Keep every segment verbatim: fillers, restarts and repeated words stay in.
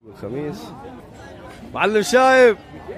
الخميس معلم شايب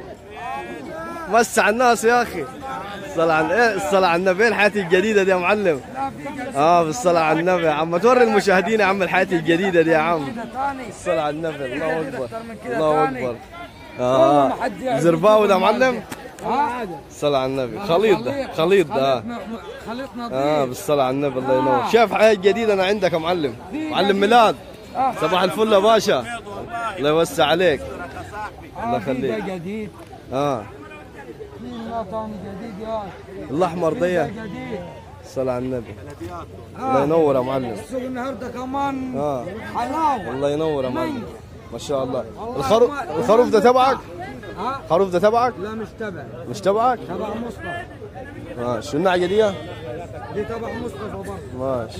وسع على الناس يا اخي. الصلاة على ايه الصلاة على النبي. الحياة الجديدة دي يا معلم. اه بالصلاة على النبي يا عم. توري المشاهدين يا عم الحياة الجديدة دي يا عم. الصلاة على النبي. الله اكبر الله اكبر. اه زرباوي ده يا معلم. الصلاة على النبي. خليط ده خليط ده اه خليط نظيف. اه بالصلاة على النبي. الله ينور. شايف حياة جديدة انا عندك يا معلم. معلم ميلاد. صباح الفل يا باشا. الله يوسع عليك. الله يخليك. جديد. اه في مطعم جديد يا الاحمر ضيق. الصلاة على النبي. الله ينور يا معلم. السوق النهارده كمان اه حلاوه. الله ينور يا معلم. ما شاء الله. الخروف الخروف ده تبعك؟ ها؟ الخروف ده تبعك؟ لا مش تبع. مش تبعك؟ تبع مصطفى. ماشي. النعجة دي؟ دي تبع مصطفى برضه. ماشي.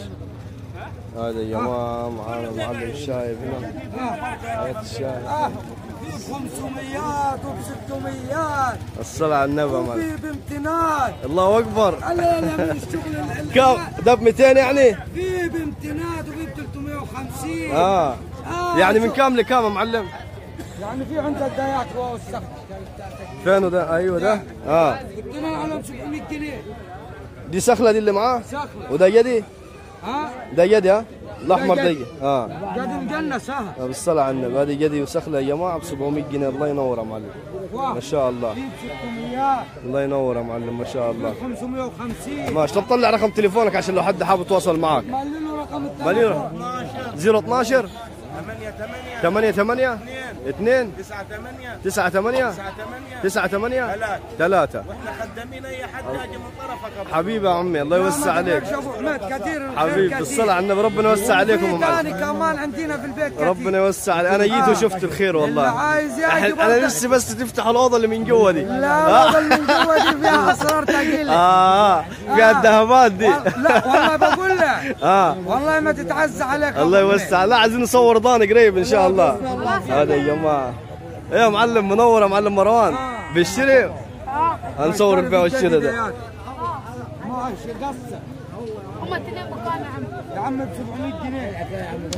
هذا يا جماعة معانا المعلم الشايب هنا. حياة الشايب. اه في خمسميات وب ستميات. الصلاة على النبي يا معلم. وفي بامتنان. الله أكبر. علينا من الشغل ال- كم؟ ده ب مئتين يعني؟ في بامتنان وفي ب ثلاثمية وخمسين. اه آه يعني من شوف. كام لكام يا معلم؟ يعني في عندك دايات واو السخت. فين ده؟ ايوه ده؟ اه التنين على سبعمية جنيه. دي سخلة دي اللي معاه؟ سخلة. وده يدي؟ ها؟ ده يدي ها؟ الأحمر ده ده يدي. يدي. اه قد مجنس ها. بالصلاة على النبي. هذه يدي وسخلة يا جماعة ب سبعمية جنيه. الله ينور يا معلم. ما شاء الله. في ستمية. الله ينور يا معلم. ما شاء الله. خمسمية وخمسين. ماشي. طب طلع رقم تليفونك عشان لو حد حابب يتواصل معك. مالي له رقم مالي التليفون. صفر اثناشر ثمانية ثمانية ثمانية ثمانية اثنين تسعة ثمانية تسعة ثمانية تسعة ثمانية تسعة ثمانية ثلاثة. ثلاثة. واحنا خدامين اي حد يجي من طرفك ابو حبيبي يا عمي. الله يوسع عليك ابو حميد كثير. حبيبي. بالصلاة على النبي. ربنا يوسع عليكم يا في ثاني معلم. كمان عندنا في البيت كثير. ربنا يوسع عليك. انا جيت وشفت الخير والله. اللي عايز يجي أحد- انا نفسي بس تفتح الاوضه اللي من جوا دي. لا لا من جوا دي فيها اسرار ثقيله. اه فيها الذهبات دي. لا والله بقول لك. اه والله ما تتعز عليك. الله يوسع. لا عايزين نصور ضان قريب ان شاء الله. هذا يا جماعه. ايه يا معلم منور يا معلم مروان. بالشري هنصور البيع والشراء ده. ماشي قصه. هم الاثنين بكام يا عم؟ يا عم ب سبعمية جنيه.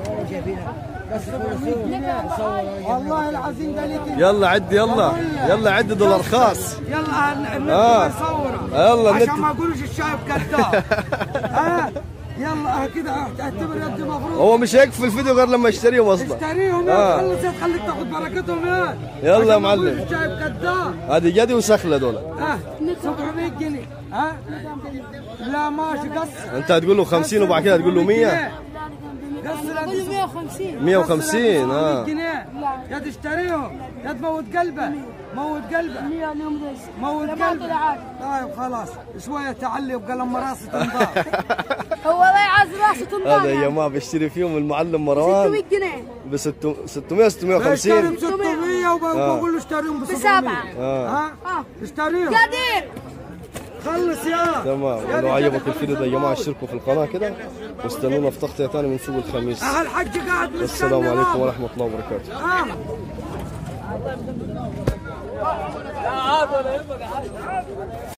بس سبعمية جنيه. والله العظيم قال لي يلا عد يلا يلا عد دولار خاص. يلا النت آه. يصوره. يلا النت. عشان ما اقولوش الشايب كذاب. ها يلا اه كده اعتبر يدي مفروض. هو مش هيكفي الفيديو غير لما يشتريهم اصلا. اشتريهم آه. يا خلص خليك تاخذ بركتهم يا. يلا يا عشان ما معلم. أقولوش الشايب كذاب. هذه جدي وسخله دول. اه سبعمية جنيه. ها لا ماشي قصر. انت هتقول له خمسين وبعد كده هتقول له مية. قصر قول مية وخمسين. مية وخمسين. اه جنيه. يا تشتريهم يا تموت قلبه. موت قلبه. مية اليوم ده موت ما قلبه. طلع عادي. طيب خلاص شويه تعلي وقلم راسي تنضاف. هو لا يعز راسه تنضال. هذا يا ما بيشتري فيهم المعلم مروان ستمية جنيه. ب ستمية ستمية اشتري وخمسين. ب ستمية وبقول له اشتريهم ب بسبعة. سبعمية. اه ها اه اشتريهم. قدير. خلص يا تمام. ولو عجبك الفيديو ده يا جماعه اشتركوا في القناه كده واستنونا في تغطيه ثانيه من سوق الخميس. اه الحج قاعد مستني. السلام عليكم ورحمه الله وبركاته. اه